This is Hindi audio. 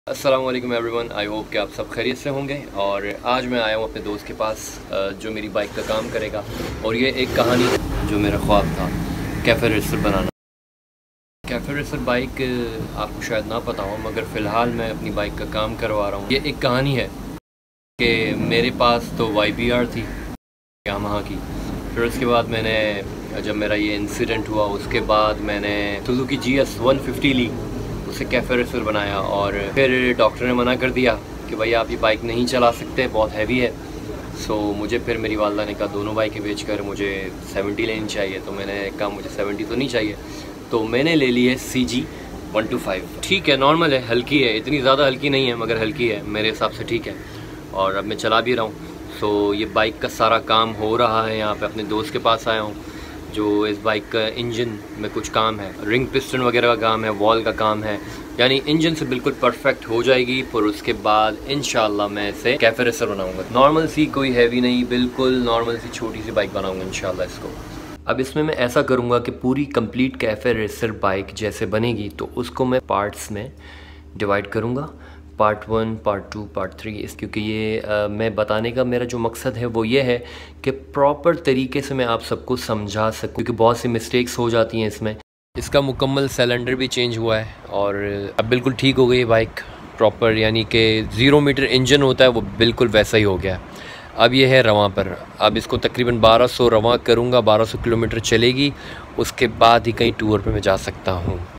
अस्सलाम वालेकुम एवरीवन। आई होप कि आप सब खैरियत से होंगे। और आज मैं आया हूँ अपने दोस्त के पास जो मेरी बाइक का काम करेगा। और ये एक कहानी है जो मेरा ख्वाब था, कैफ़े रेसर बनाना। कैफ़े रेसर बाइक आपको शायद ना पता हो, मगर फ़िलहाल मैं अपनी बाइक का काम करवा रहा हूँ। ये एक कहानी है कि मेरे पास तो YBR थी यामाहा की। फिर उसके बाद मैंने, जब मेरा ये इंसिडेंट हुआ उसके बाद मैंने सुजुकी GS 150 ली, उसे कैफ़े रेसर बनाया। और फिर डॉक्टर ने मना कर दिया कि भाई आप ये बाइक नहीं चला सकते, बहुत हैवी है। सो मुझे फिर मेरी वालदा ने कहा दोनों बाइकें बेच कर मुझे 70 लेनी चाहिए। तो मैंने कहा मुझे 70 तो नहीं चाहिए, तो मैंने ले ली है CG 125। ठीक है, नॉर्मल है, हल्की है, इतनी ज़्यादा हल्की नहीं है मगर हल्की है, मेरे हिसाब से ठीक है। और अब मैं चला भी रहा हूँ। सो ये बाइक का सारा काम हो रहा है। यहाँ पे अपने दोस्त के पास आया हूँ जो इस बाइक का इंजन में कुछ काम है, रिंग पिस्टन वगैरह का काम है, वॉल का काम है, यानी इंजन से बिल्कुल परफेक्ट हो जाएगी। फिर उसके बाद इंशाल्लाह मैं इसे कैफ़े रेसर बनाऊंगा। नॉर्मल सी, कोई हैवी नहीं, बिल्कुल नॉर्मल सी छोटी सी बाइक बनाऊंगा इंशाल्लाह इसको। अब इसमें मैं ऐसा करूंगा कि पूरी कंप्लीट कैफ़े रेसर बाइक जैसे बनेगी तो उसको मैं पार्ट्स में डिवाइड करूंगा, पार्ट 1, पार्ट 2, पार्ट 3। इस क्योंकि ये मैं बताने का मेरा जो मकसद है वो ये है कि प्रॉपर तरीके से मैं आप सबको समझा सकूं, क्योंकि बहुत सी मिस्टेक्स हो जाती हैं इसमें। इसका मुकम्मल सिलेंडर भी चेंज हुआ है और अब बिल्कुल ठीक हो गई बाइक प्रॉपर, यानी कि 0 मीटर इंजन होता है वो बिल्कुल वैसा ही हो गया। अब ये है रवां पर। अब इसको तकरीबन 1200 रवां करूँगा, 1200 किलोमीटर चलेगी, उसके बाद ही कहीं टूर पे मैं जा सकता हूँ।